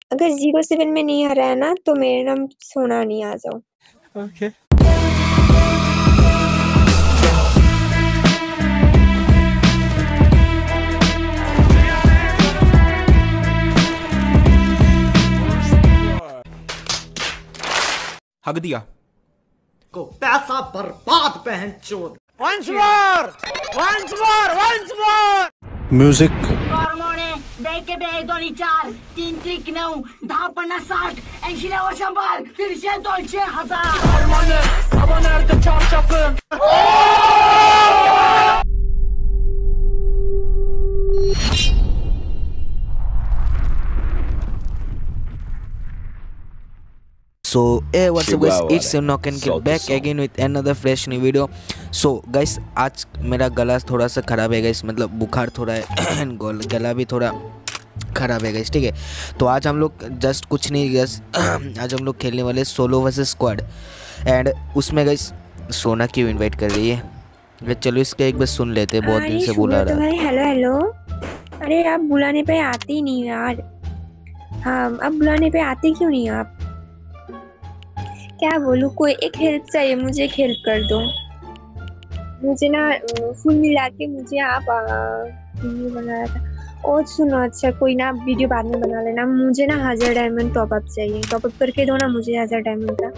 अगर 07 में नहीं हरा है ना तो मेरे नाम सोना नहीं, आ जाओ। ओके। हक दिया को पैसा बर्बाद पहन चोद। Music Hormone, beke be 2 4 3 3 9 10 50 60 80 90 100 150 200 Hormone, hava nerede çarşafın? So hey, what's up guys, it's Nok and get back again with another fresh new video. So guys, आज मेरा गला थोड़ा सा ख़राब है guys, मतलब बुखार थोड़ा है गला भी थोड़ा ख़राब है guys, ठीक है। तो आज हम लोग जस्ट कुछ नहीं guys आज हम लोग खेलने वाले सोलो वर्सेस स्क्वाड एंड उसमें guys सोना क्यों इनवाइट कर रही है। चलो इसका एक बार सुन लेते हैं, बहुत दिन से बुला रहा है। हेलो हेलो, अरे आप बुलाने पे आते ही नहीं यार। हाँ, अब बुलाने पे आते क्यों नहीं आप? क्या बोलूँ, कोई एक हेल्प चाहिए मुझे, एक हेल्प कर दो मुझे ना। फुल मिला के मुझे आप वीडियो बना रहा था। और सुनो, अच्छा कोई ना वीडियो बाद में बना लेना, मुझे ना 1000 डायमंड टॉपअप चाहिए। टॉपअप करके दो ना मुझे 1000 डायमंड का।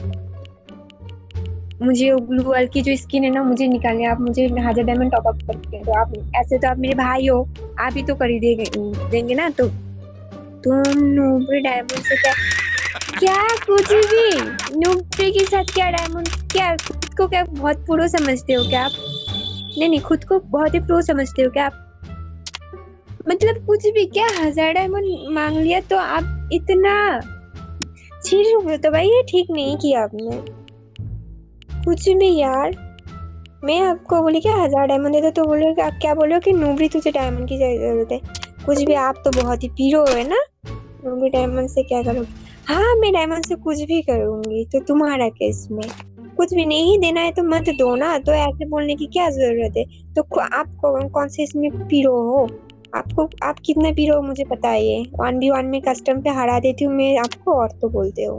मुझे ग्लू वाल की जो स्किन है ना मुझे निकालनी है, आप मुझे 1000 डायमंड टॉपअप करके दो। आप ऐसे तो आप मेरे भाई हो, आप ही तो कर ही देंगे ना। तो तुम नूबरी डायमंड से क्या कुछ भी नूबरी के साथ क्या डायमंड, क्या खुद को क्या बहुत प्रो समझते हो क्या आप? नहीं, खुद को बहुत ही प्रो समझते हो क्या आप? मतलब कुछ भी क्या 1000 डायमंड मांग लिया तो आप इतना चीज हो, तो भाई ये ठीक नहीं किया आपने। कुछ भी यार, मैं आपको बोली क्या 1000 डायमंड दे दो तो बोलो आप क्या बोलो कि नूबरी तुझे डायमंड की जरूरत है। कुछ भी, आप तो बहुत ही पीरो है ना। नूबरी डायमंड से क्या करोगे? हाँ, मैं डायमंड से कुछ भी करूंगी, तो तुम्हारा केस में कुछ भी नहीं देना है तो मत दो ना। तो ऐसे बोलने की क्या जरूरत है? तो आप कौन से इसमें पीरो हो? आप कितने पीरो हो मुझे पता है। ये 1v1 में कस्टम पे हरा देती हूँ मैं आपको और तो बोलते हो।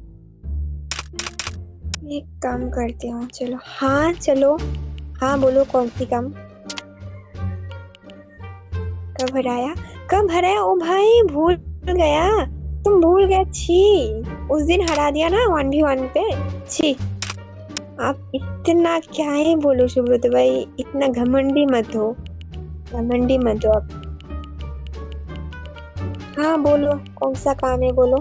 एक काम करते हो, चलो। हाँ चलो, हाँ बोलो कौन सी काम? कब हराया? ओ भाई भूल गया, तुम भूल गए। छी, उस दिन हरा दिया ना 1v1 पे। छी, आप इतना क्या है बोलो सुब्रत भाई, इतना घमंडी मत हो आप। हाँ बोलो कौन सा काम है, बोलो।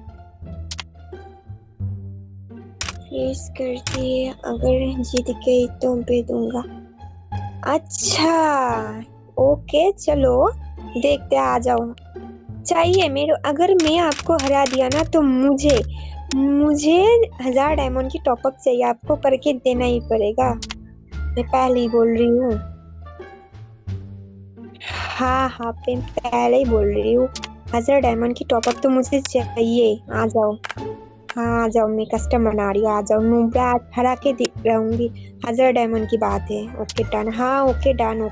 फेस करती है, अगर जीत गई तो मैं दूंगा। अच्छा ओके, चलो देखते, आ जाओ। चाहिए मेरे, अगर मैं आपको हरा दिया ना तो मुझे 1000 डायमंड की टॉपअप चाहिए, आपको करके देना ही पड़ेगा। मैं पहले ही बोल रही हूँ। हाँ मैं पहले ही बोल रही हूँ, 1000 डायमंड की टॉपअप तो मुझे चाहिए। आ जाओ, हाँ आ जाओ, मैं कस्टम बना रही हूँ, आ जाओ। नूबरा हरा के रहूंगी, 1000 डायमंड की बात है। ओके डन, हाँ ओके डन,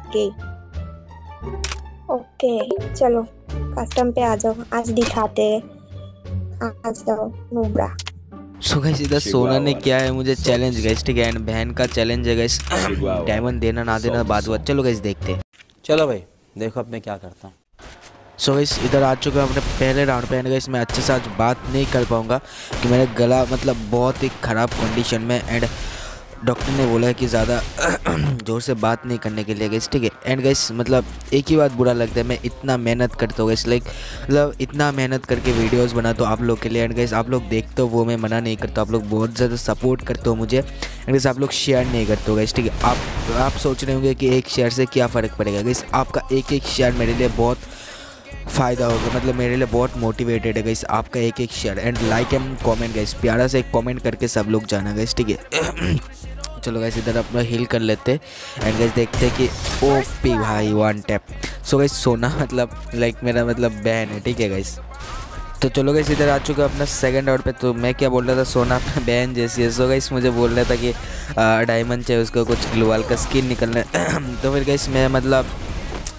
ओके चलो कस्टम पे आ जाओ, आज दिखाते हैं। आ जाओ नूबरा। सो गाइस इधर सोना ने किया है मुझे चैलेंज गाइस, ठीक है। एंड बहन का चैलेंज है गाइस, डायमंड देना ना देना बात। चलो गाइस देखते हैं। चलो भाई देखो अब मैं क्या करता हूँ। सो गाइस इधर आ चुका हूँ अपने पहले राउंड पे। एंड गाइस मैं अच्छे से आज बात नहीं कर पाऊँगा कि मेरा गला मतलब बहुत ही ख़राब कंडीशन में। एंड डॉक्टर ने बोला है कि ज़्यादा ज़ोर से बात नहीं करने के लिए गाइस, ठीक है। एंड गाइस मतलब एक ही बात बुरा लगता है, मैं इतना मेहनत करता हूँ गाइस, लाइक मतलब इतना मेहनत करके वीडियोस बनाता हूँ आप लोग के लिए। एंड गाइस आप लोग देखते हो वो मैं मना नहीं करता, आप लोग बहुत ज़्यादा सपोर्ट करते हो मुझे। एंड गाइस आप लोग शेयर नहीं करते हो गाइस, ठीक है। आप सोच रहे होंगे कि एक शेयर से क्या फ़र्क पड़ेगा गाइस। आपका एक शेयर मेरे लिए बहुत फ़ायदा होगा, मतलब मेरे लिए बहुत मोटिवेटेड है गाइस आपका एक share. And like and comment guys, प्यारा से एक कमेंट करके सब लोग जाना गाइस, ठीक है। चलो गाइस इधर अपना हील कर लेते हैं। एंड गाइस देखते हैं कि ओपी भाई 1 टैप। सो गाइस सोना मतलब लाइक मेरा मतलब बहन है, ठीक है गाइस। तो चलो गाइस इधर आ चुका अपना सेकंड राउंड पे। तो मैं क्या बोल रहा था, सोना अपना बहन जैसी है। सो गाइस मुझे बोल रहा था कि डायमंड चाहिए उसको, कुछ ग्लोवाल का स्किन निकलना है। तो फिर गाइस मैं मतलब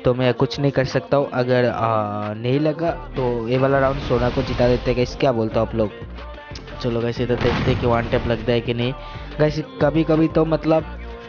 तो मैं कुछ नहीं कर सकता हूँ। अगर नहीं लगा तो ये वाला राउंड सोना को जिता देते गाइस, क्या बोलते हो आप लोग? चलो गाइस इधर देखते हैं कि 1 टैप लगता है कि नहीं। गाइस कभी कभी तो मतलब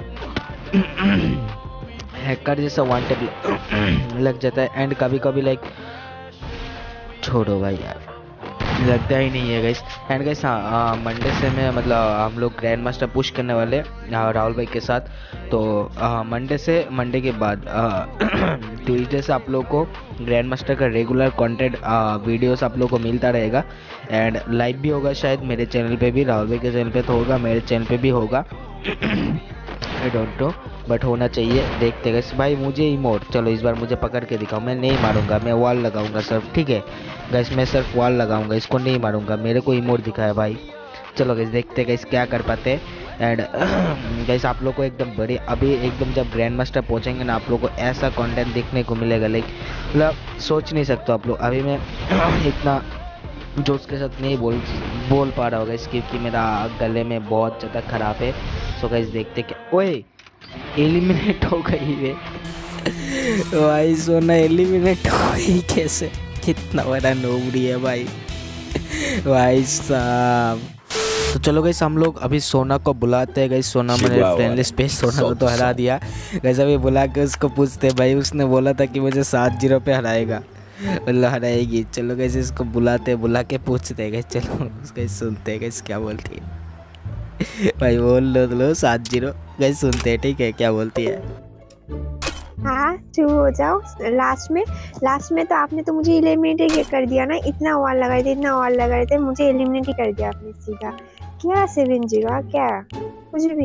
हैकर जैसा 1 टैप लग जाता है एंड कभी कभी लाइक छोड़ो भाई यार, लगता ही नहीं है गाइस। एंड गाइस हाँ, मंडे से मैं मतलब हम लोग ग्रैंड मास्टर पुश करने वाले राहुल भाई के साथ। तो मंडे के बाद ट्यूजडे से आप लोग को ग्रैंड मास्टर का रेगुलर कंटेंट वीडियोस आप लोग को मिलता रहेगा एंड लाइव भी होगा शायद मेरे चैनल पे भी, राहुल भाई के चैनल पे तो होगा, मेरे चैनल पे भी होगा। आई डोंट नो बट होना चाहिए, देखते गए भाई। मुझे इमोट चलो इस बार मुझे पकड़ के दिखाओ, मैं नहीं मारूंगा, मैं वॉल लगाऊंगा सिर्फ, ठीक है गैस, मैं सिर्फ वॉल लगाऊंगा, इसको नहीं मारूंगा, मेरे को इमोट दिखाया भाई। चलो गैस देखते गैस क्या कर पाते हैं। एंड गैस आप लोग को एकदम बड़ी अभी एकदम जब ग्रैंड मास्टर पहुंचेंगे ना, आप लोग को ऐसा कंटेंट देखने को मिलेगा लाइक मतलब सोच नहीं सकते आप लोग। अभी मैं इतना जोश के साथ नहीं बोल पा रहा होगा क्योंकि मेरा गले में बहुत ज़्यादा ख़राब है। सो गाइस देखते क्या, ओए एलिमिनेट हो गई वे भाई, सोना एलिमिनेट हो गई कैसे? कितना बड़ा नोबड़ी है भाई, भाई साहब। तो चलो गाइस हम लोग अभी सोना को बुलाते हैं गाइस। सोना मैंने फ्रेंड लिस्ट पे सोना को तो हरा दिया गाइस, अभी बुला के उसको पूछते हैं भाई, उसने बोला था कि मुझे 7-0 पे हराएगा, मतलब हराएगी। चलो गाइस इसको बुला के पूछते हैं गाइस, चलो उसका सुनते हैं गाइस क्या बोलती है भाई। बोल लो 7-0 गाइस, सुनते हैं ठीक है क्या बोलती है। हाँ चुप हो जाओ। लास्ट में तो आपने तो मुझे एलिमिनेट ही कर दिया ना, इतना वॉल लगाए थे मुझे एलिमिनेट ही कर दिया आपने सीधा। क्या 7-0 क्या कुछ भी?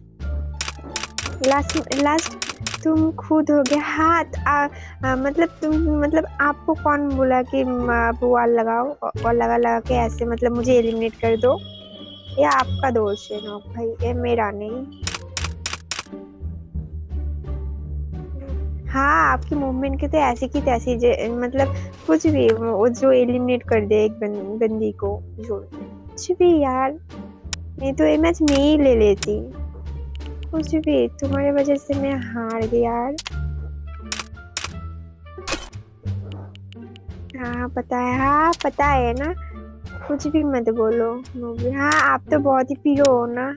लास्ट तुम खुद हो गया हाथ मतलब आपको कौन बोला कि आप वॉल लगाओ, वॉल लगा के ऐसे मतलब मुझे एलिमिनेट कर दो? या आपका दोष है ना भाई, ये मेरा नहीं। हाँ आपकी मूवमेंट के तो ऐसे की तैसी मतलब कुछ भी, वो जो एलिमिनेट कर दे एक बंदी को, जो कुछ भी यार, नहीं तो ये मैच मैं ही ले लेती, कुछ भी तुम्हारे वजह से मैं हार गई यार। हाँ पता है ना, कुछ भी मत बोलो। हाँ आप तो बहुत ही पीरो हो ना।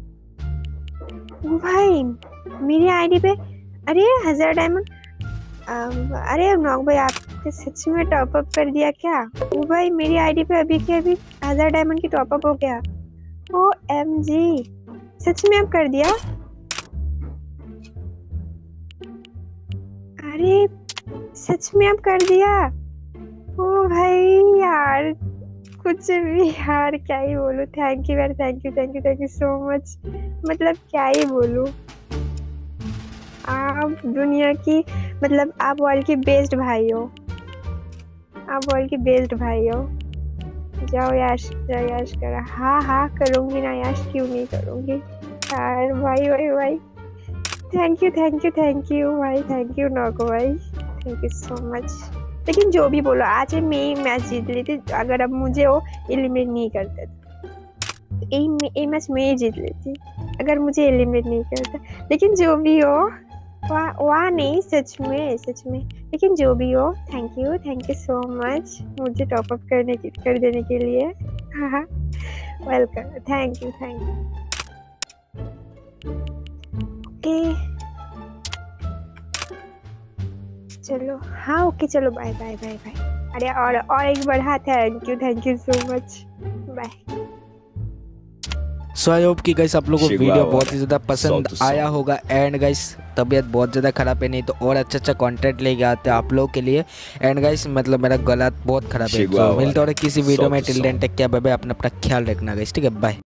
ओ भाई मेरी आईडी पे अरे 1000 डायमंड, अरे नॉक भाई आपने सच में टॉप अप कर दिया क्या? ओ भाई मेरी आईडी पे अभी 1000 डायमंड की टॉप अप हो गया। OMG सच में आप कर दिया? अरे सच में आप कर दिया? ओ भाई यार कुछ भी यार, क्या ही बोलूं। थैंक यू यार, थैंक यू सो मच। मतलब क्या ही बोलूं, आप दुनिया की मतलब आप वर्ल्ड की बेस्ट भाई हो, जाओ याश करा। हाँ करूंगी ना याश, क्यों नहीं करूंगी यार। भाई थैंक यू भाई, थैंक यू नौको भाई, थैंक यू सो मच। लेकिन जो भी बोलो आज मैं मैच जीत लेती, अगर अब मुझे वो एलिमिनेट नहीं करते तो ये मैच मैं ही जीत लेती, अगर मुझे एलिमिनेट नहीं करता। लेकिन जो भी हो वाह नहीं, सच में लेकिन जो भी हो थैंक यू सो मच मुझे टॉप अप कर देने के लिए। हाँ वेलकम, थैंक यू ओके चलो। हाँ ओके चलो बाय। अरे और एक बार हाँ thank you so much, bye. So I hope कि गाइस आप लोगों को वीडियो बहुत ही ज़्यादा पसंद आया होगा। एंड गाइस तबीयत बहुत ज़्यादा ख़राब है, नहीं तो और अच्छा कंटेंट लेके आते हैं आप लोगों के लिए। एंड गाइस मतलब मेरा गला बहुत ख़राब है, तो मिलते और किसी वीडियो में। Till then take care, bye bye, अपना ख्याल रखना गाइस, ठीक है, बाय।